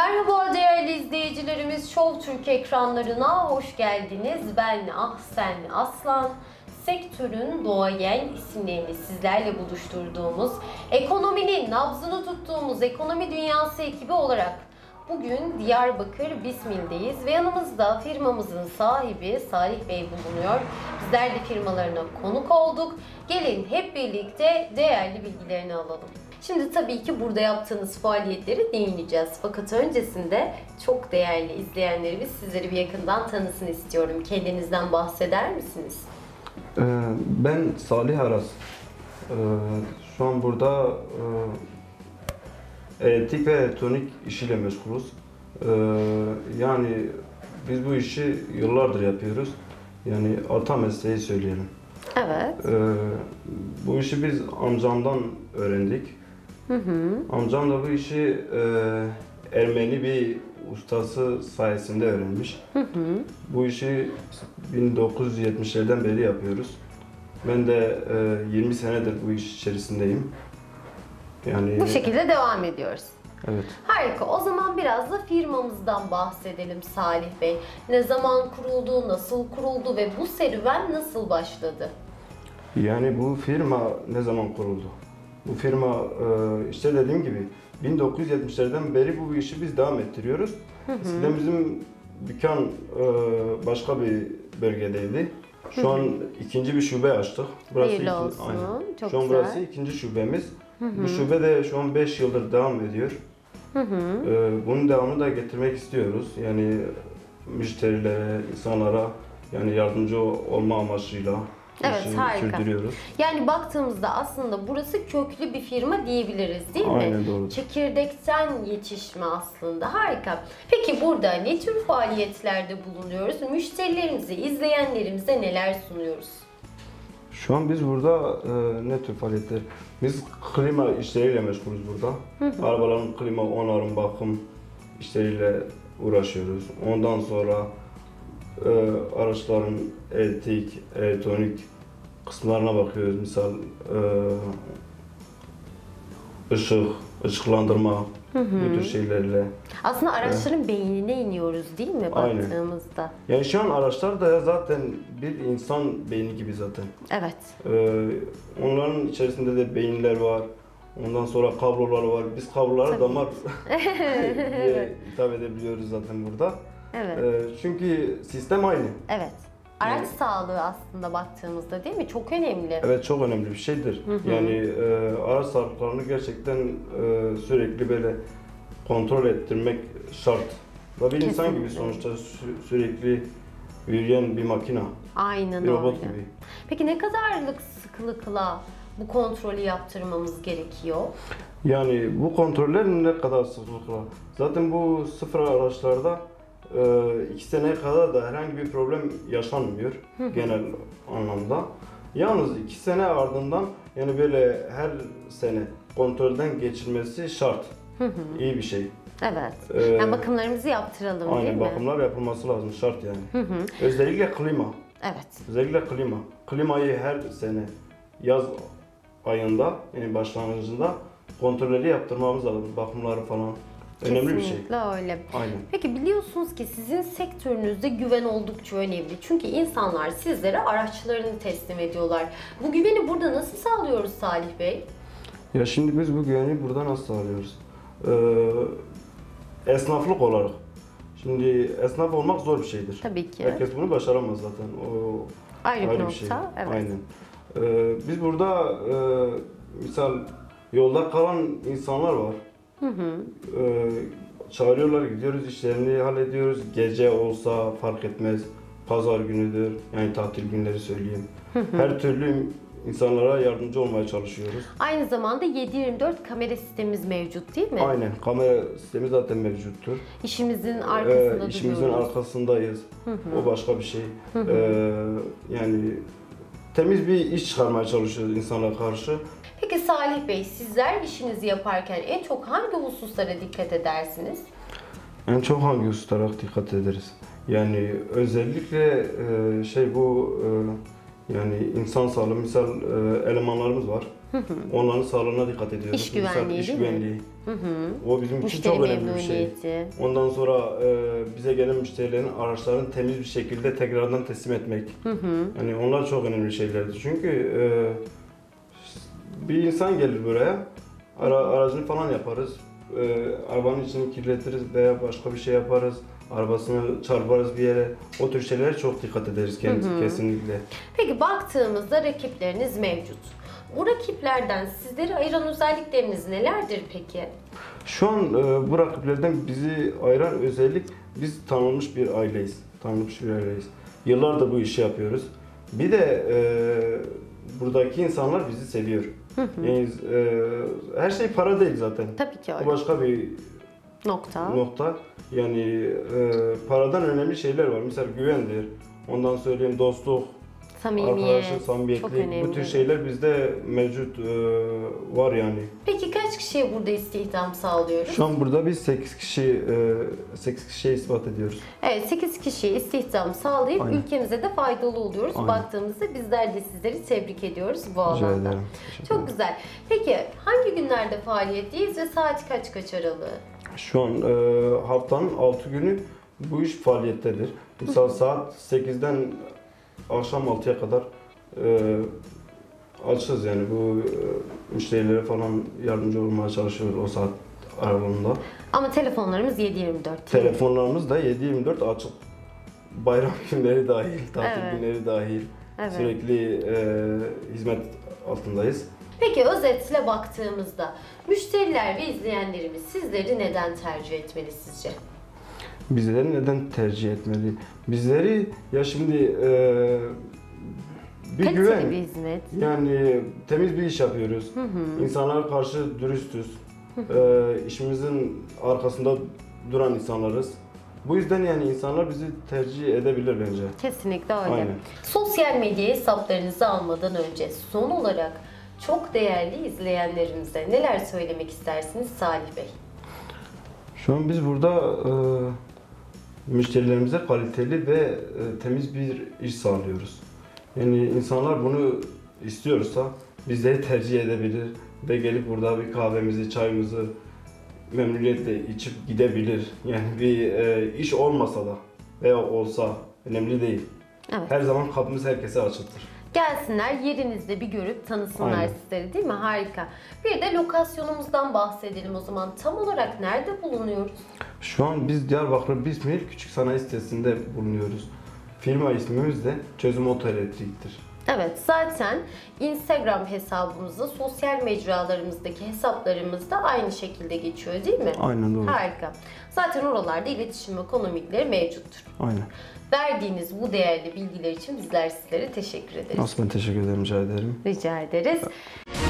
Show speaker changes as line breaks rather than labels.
Merhaba değerli izleyicilerimiz, Show Türk ekranlarına hoş geldiniz. Ben Ahsen Aslan. Sektörün doğayan isimlerini sizlerle buluşturduğumuz, ekonominin nabzını tuttuğumuz Ekonomi Dünyası ekibi olarak bugün Diyarbakır Bismil'deyiz ve yanımızda firmamızın sahibi Salih Bey bulunuyor. Bizler de firmalarına konuk olduk. Gelin hep birlikte değerli bilgilerini alalım. Şimdi tabii ki burada yaptığınız faaliyetleri değineceğiz. Fakat öncesinde çok değerli izleyenlerimiz sizleri bir yakından tanısın istiyorum. Kendinizden bahseder misiniz?
Ben Salih Aras. Şu an burada elektrik ve elektronik işiyle meşgulüz. Yani biz bu işi yıllardır yapıyoruz. Yani ata mesleği söyleyelim.
Evet.
Bu işi biz amcamdan öğrendik. Amcam da bu işi Ermeni bir ustası sayesinde öğrenmiş. Bu işi 1970'lerden beri yapıyoruz. Ben de 20 senedir bu iş içerisindeyim. Yani
Bu şekilde devam ediyoruz.
evet.
Harika. O zaman biraz da firmamızdan bahsedelim Salih Bey. Ne zaman kuruldu, nasıl kuruldu ve bu serüven nasıl başladı?
Yani bu firma ne zaman kuruldu? Bu firma işte dediğim gibi 1970'lerden beri bu işi biz devam ettiriyoruz. Eskiden bizim dükkan başka bir bölgedeydi. Şu an ikinci bir şube açtık.
Hayırlı olsun.
Aynen.
Çok
şu an
güzel.
burası ikinci şubemiz. Bu şube de şu an 5 yıldır devam ediyor. Bunun devamını da getirmek istiyoruz. Yani müşterilere, insanlara yani yardımcı olma amacıyla
Evet,
işi
harika.
sürdürüyoruz.
Yani baktığımızda aslında burası köklü bir firma diyebiliriz değil mi?
Aynen doğru.
Çekirdekten yetişme aslında. Harika. Peki burada ne tür faaliyetlerde bulunuyoruz? Müşterilerimize, izleyenlerimize neler sunuyoruz?
Şu an biz burada ne tür faaliyetler? Biz klima işleriyle meşgulüz burada. Arabaların klima onarım, bakım işleriyle uğraşıyoruz. Ondan sonra araçların elektrik, elektronik kısımlarına bakıyoruz. Misal ışıklandırma, bu tür şeylerle.
Aslında araçların beynine iniyoruz değil mi
Aynen.
baktığımızda?
Yani şu an araçlar da zaten bir insan beyni gibi zaten.
Evet.
Onların içerisinde de beyinler var. Ondan sonra kablolar var. Biz kablolara damar diye hitap edebiliyoruz zaten burada.
Evet.
Çünkü sistem aynı.
Evet. Araç sağlığı aslında baktığımızda değil mi? Çok önemli.
Evet, çok önemli bir şeydir. Yani araç sağlıklarını gerçekten sürekli böyle kontrol ettirmek şart. Ve bir insan gibi
Kesinlikle.
sonuçta sürekli yürüyen bir makina,
Aynen
bir robot
öyle.
gibi.
Peki ne kadarlık sıklıkla bu kontrolü yaptırmamız gerekiyor?
Yani bu kontroller ne kadar sıklıkla? Zaten bu sıfır araçlarda 2 seneye kadar da herhangi bir problem yaşanmıyor genel anlamda. Yalnız 2 sene ardından yani böyle her sene kontrolden geçilmesi şart. İyi bir şey.
Evet. Yani bakımlarımızı yaptıralım değil
Aynen,
mi?
bakımlar yapılması lazım, şart yani. Özellikle klima.
Evet.
Özellikle klima. Klimayı her sene yaz ayında yani başlangıcında kontrolleri yaptırmamız lazım. Bakımları falan. Önemli bir şey.
Kesinlikle öyle.
Aynen.
Peki biliyorsunuz ki sizin sektörünüzde güven oldukça önemli. Çünkü insanlar sizlere araçlarını teslim ediyorlar. Bu güveni burada nasıl sağlıyoruz Salih Bey?
Ya şimdi biz bu güveni burada nasıl sağlıyoruz? Esnaflık olarak. Şimdi esnaf olmak zor bir şeydir.
Tabii ki.
Herkes bunu başaramaz zaten. O
Ayrı bir
bir şey.
nokta, evet.
Aynen. Biz burada misal yolda kalan insanlar var. Çağırıyorlar, gidiyoruz, işlerini hallediyoruz. Gece olsa fark etmez. Pazar günüdür. Yani tatil günleri söyleyeyim. Her türlü insanlara yardımcı olmaya çalışıyoruz.
Aynı zamanda 7/24 kamera sistemimiz mevcut değil mi?
Aynen. Kamera sistemi zaten mevcuttur.
İşimizin arkasında
İşimizin
duruyoruz.
arkasındayız. O başka bir şey. Yani temiz bir iş çıkarmaya çalışıyoruz insanlara karşı.
Peki Salih Bey, sizler işinizi yaparken en çok hangi hususlara dikkat edersiniz?
En çok hangi hususlara dikkat ederiz? Yani özellikle bu yani insan sağlığı, misal elemanlarımız var. Onların sağlığına dikkat ediyoruz.
İş güvenliği
İş
değil mi?
güvenliği. O bizim için
Müşteri
çok önemli bir şey.
memnuniyeti.
Ondan sonra bize gelen müşterilerin araçlarını temiz bir şekilde tekrardan teslim etmek. Yani onlar çok önemli şeylerdir. Çünkü bir insan gelir buraya, aracını falan yaparız. Arabanın içini kirletiriz veya başka bir şey yaparız. Arabasını çarparız bir yere. O tür şeylere çok dikkat ederiz kesinlikle.
Peki baktığımızda rakipleriniz mevcut. Bu rakiplerden sizleri ayıran özellikleriniz nelerdir peki?
Şu an bu rakiplerden bizi ayıran özellik, biz tanınmış bir aileyiz. Tanınmış bir aileyiz. Yıllardır bu işi yapıyoruz. Bir de buradaki insanlar bizi seviyor. Yani, her şey para değil zaten.
Tabii ki
Bu
öyle.
başka bir
Nokta.
Yani paradan önemli şeyler var. Mesela güvendir. Ondan söyleyeyim dostluk,
Samimiyet.
arkadaşlık,
Çok
samimiyetlik.
önemli.
Bu tür şeyler bizde mevcut var yani.
Peki kaç kişiye burada istihdam sağlıyoruz?
Şu an burada biz 8 kişiye ispat ediyoruz.
Evet, 8 kişiye istihdam sağlayıp
Aynen.
ülkemize de faydalı oluyoruz.
Aynen.
Baktığımızda bizler de sizleri tebrik ediyoruz bu
Rica
alanda.
ederim. Teşekkür
Çok
ederim.
güzel. Peki hangi günlerde faaliyetteyiz ve saat kaç aralığı?
Şu an haftanın 6 günü bu iş faaliyettedir. Mesela saat 8'den akşam 6'ya kadar açız yani bu müşterilere falan yardımcı olmaya çalışıyoruz o saat aralığında.
Ama telefonlarımız 7/24. değil mi?
Telefonlarımız da 7/24 açık. Bayram günleri dahil, tatil
Evet.
günleri dahil.
Evet.
Sürekli hizmet altındayız.
Peki özetle baktığımızda müşteriler ve izleyenlerimiz sizleri neden tercih etmeli sizce?
Bizleri neden tercih etmeli? Bizleri ya şimdi bir
Kaliteli
güven.
bir hizmet.
Yani temiz bir iş yapıyoruz. İnsanlara karşı dürüstüz. İşimizin arkasında duran insanlarız. Bu yüzden yani insanlar bizi tercih edebilir bence.
Kesinlikle öyle.
Aynen.
Sosyal medya hesaplarınızı almadan önce son olarak çok değerli izleyenlerimize neler söylemek istersiniz Salih Bey?
Şu an biz burada müşterilerimize kaliteli ve temiz bir iş sağlıyoruz. Yani insanlar bunu istiyorsa bizleri tercih edebilir ve gelip burada bir kahvemizi, çayımızı memnuniyetle içip gidebilir. Yani bir iş olmasa da veya olsa önemli değil.
Evet.
Her zaman kapımız herkese açıktır.
Gelsinler yerinizde bir görüp tanısınlar
Aynen.
sizleri, değil mi? Harika. Bir de lokasyonumuzdan bahsedelim o zaman. Tam olarak nerede bulunuyoruz?
Şu an biz Diyarbakır Bismil Küçük Sanayi Sitesi'nde bulunuyoruz. Firma ismimiz de Çözüm Otoelektrik'tir.
Evet, zaten Instagram hesabımızda, sosyal mecralarımızdaki hesaplarımızda aynı şekilde geçiyor değil mi?
Aynen doğru.
Harika. Zaten oralarda iletişim ve komikleri mevcuttur.
Aynen.
Verdiğiniz bu değerli bilgiler için bizler sizlere teşekkür ederiz.
Nasıl ben teşekkür ederim, rica ederim.
Rica ederiz.